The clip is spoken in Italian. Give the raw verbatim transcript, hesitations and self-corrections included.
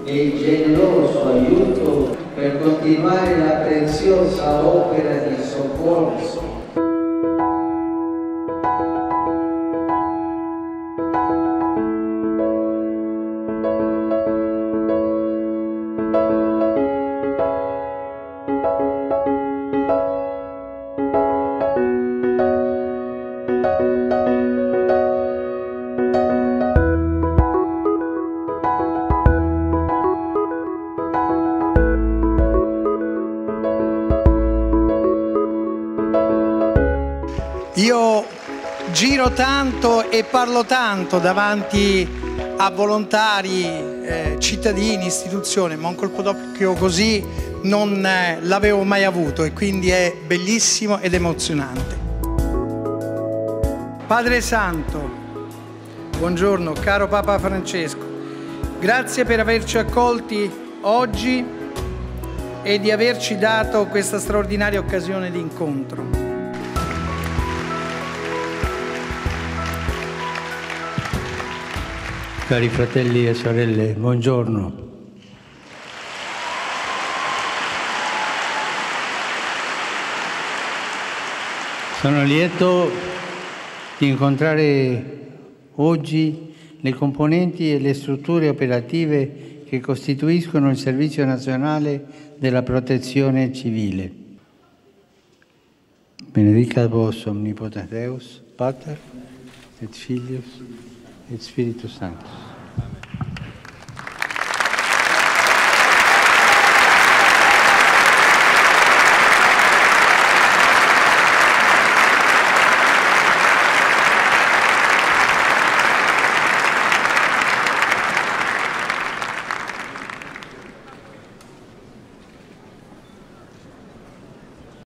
e il generoso aiuto per continuare la preziosa opera di soccorso. Io giro tanto e parlo tanto davanti a volontari, eh, cittadini, istituzioni, ma un colpo d'occhio così non eh, l'avevo mai avuto e quindi è bellissimo ed emozionante. Padre Santo, buongiorno, caro Papa Francesco, grazie per averci accolti oggi e di averci dato questa straordinaria occasione di incontro. Cari fratelli e sorelle, buongiorno. Sono lieto di incontrare oggi le componenti e le strutture operative che costituiscono il Servizio Nazionale della Protezione Civile. Benedicat vos omnipotens Deus, Pater, et Filius, et Spiritus Sanctus.